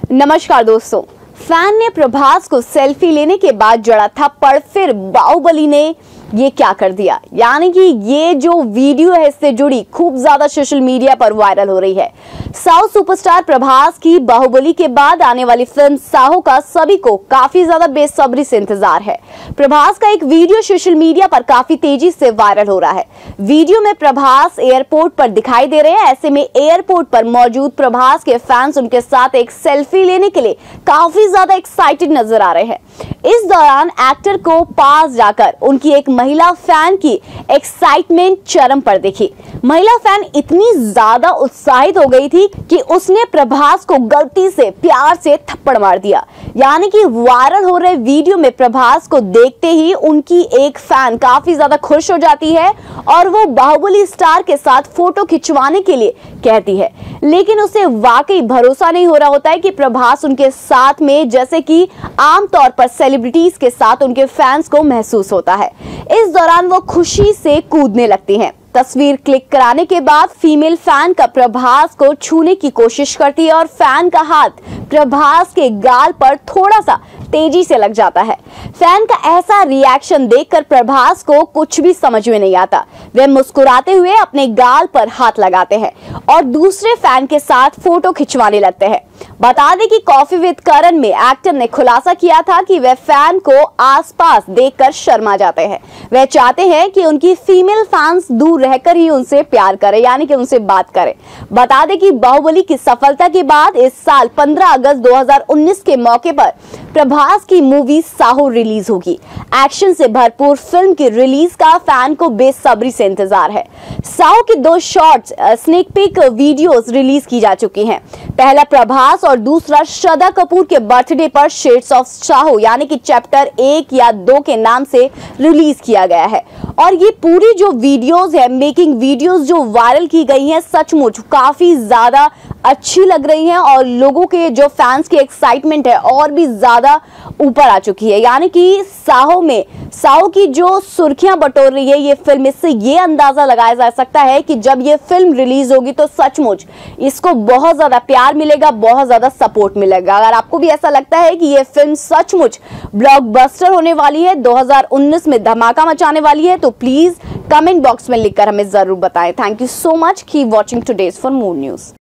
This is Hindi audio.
नमस्कार दोस्तों। फैन ने प्रभास को सेल्फी लेने के बाद जड़ा थप्पड़, फिर बाहुबली ने ये क्या कर दिया। यानी कि ये जो वीडियो है इससे जुड़ी खूब ज्यादा सोशल मीडिया पर वायरल हो रही है। साउथ सुपरस्टार प्रभास की बाहुबली के बाद आने वाली फिल्म साहो का सभी को काफी ज्यादा बेसब्री से इंतजार है। प्रभास का एक वीडियो सोशल मीडिया पर काफी तेजी से वायरल हो रहा है। वीडियो में प्रभास एयरपोर्ट पर दिखाई दे रहे हैं। ऐसे में एयरपोर्ट पर मौजूद प्रभास के फैंस उनके साथ एक सेल्फी लेने के लिए काफी ज्यादा एक्साइटेड नजर आ रहे हैं। इस दौरान एक्टर को पास जाकर उनकी एक महिला फैन की एक्साइटमेंट चरम पर दिखी। महिला फैन इतनी ज्यादा उत्साहित हो गई थी कि उसने प्रभास को गलती से प्यार से थप्पड़ मार दिया। यानी कि वायरल हो रहे वीडियो में प्रभास को देखते ही उनकी एक फैन काफी ज्यादा खुश हो जाती है और वो बाहुबली स्टार के साथ फोटो खिंचवाने के लिए कहती है। लेकिन उसे वाकई भरोसा नहीं हो रहा होता है कि प्रभास उनके साथ में, जैसे कि आमतौर पर सेलिब्रिटीज के साथ उनके फैंस को महसूस होता है। इस दौरान वो खुशी से कूदने लगती हैं। तस्वीर क्लिक कराने के बाद फीमेल फैन का प्रभास को छूने की कोशिश करती है और फैन का हाथ प्रभास के गाल पर थोड़ा सा तेजी से लग जाता है। फैन का ऐसा रिएक्शन देखकर प्रभास को कुछ भी समझ में नहीं आता। वे मुस्कुराते हुए अपने गाल पर हाथ लगाते हैं और दूसरे फैन के साथ फोटो खिंचवाने लगते हैं। बता दें कि कॉफी विद करण में एक्टर ने खुलासा किया था कि वे फैन को आसपास देखकर शर्मा जाते हैं। वे चाहते हैं कि उनकी फीमेल फैंस दूर रहकर ही उनसे प्यार करें, यानी कि उनसे बात करें। बता दें कि बाहुबली की सफलता के बाद इस साल 15 अगस्त 2019 के मौके पर प्रभास की मूवी साहो रिलीज होगी। एक्शन से भरपूर फिल्म की रिलीज का फैन को बेसब्री से इंतजार है। साहो की 2 shorts sneak peek videos release की जा चुकी हैं। पहला प्रभास और दूसरा श्रद्धा कपूर के बर्थडे पर शेड्स ऑफ साहो यानी कि चैप्टर 1 या 2 के नाम से रिलीज किया गया है। और ये पूरी जो वीडियोस है, मेकिंग वीडियोस जो वायरल की गई हैं, सचमुच काफी ज्यादा अच्छी लग रही हैं और लोगों के जो फैंस की एक्साइटमेंट है और भी ज्यादा ऊपर आ चुकी है। यानी कि साहो की जो सुर्खियां बटोर रही है ये फिल्म, इससे ये अंदाजा लगाया जा सकता है कि जब ये फिल्म रिलीज होगी तो सचमुच इसको बहुत ज्यादा प्यार मिलेगा, बहुत ज्यादा सपोर्ट मिलेगा। अगर आपको भी ऐसा लगता है कि ये फिल्म सचमुच ब्लॉकबस्टर होने वाली है, 2019 में धमाका मचाने वाली है, तो प्लीज कमेंट बॉक्स में लिखकर हमें जरूर बताएं। Thank you so much. Keep watching today's for more news.